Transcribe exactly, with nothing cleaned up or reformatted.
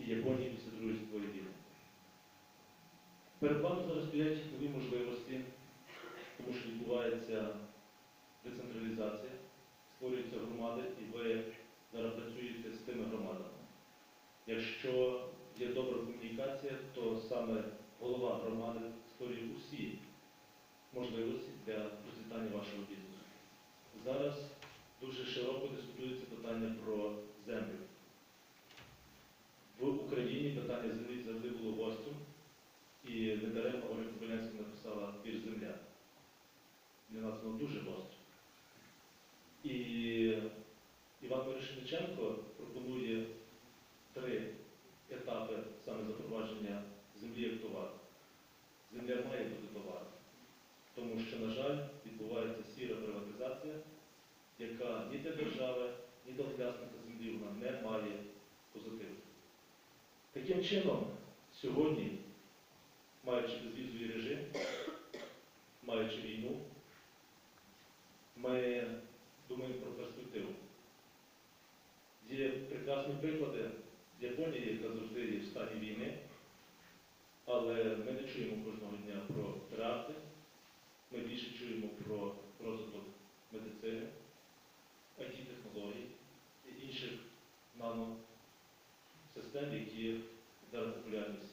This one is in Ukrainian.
Японії після Другої світової війни. Перед вами зараз стоять нові можливості, тому що відбувається децентралізація, створюються громади, і ви зараз працюєте з тими громадами. Якщо є добра комунікація, то саме голова громади створює усі можливості для процвітання вашого бізнесу. Зараз дуже широко дискутується питання про землю. В Україні питання землі завжди було гострим, і недаремно Ольга Кобилянська написала «Вір земля». Для нас воно дуже гостро. І Іван Мирошниченко пропонує три етапи саме запровадження землі як товару. Земля має бути товаром, тому що, на жаль, відбувається сіра приватизація, яка ні для держави, ні для власника землі вона не має позитиву. Таким чином, сьогодні, маючи безвізовий режим, маючи війну, ми думаємо про перспективу. Є прекрасні приклади Японії, яка завжди є в стані війни, але ми не чуємо кожного дня про теракти, ми більше чуємо про розвиток медицини, ай ті-технологій і інших наносистем, які зараз популярні в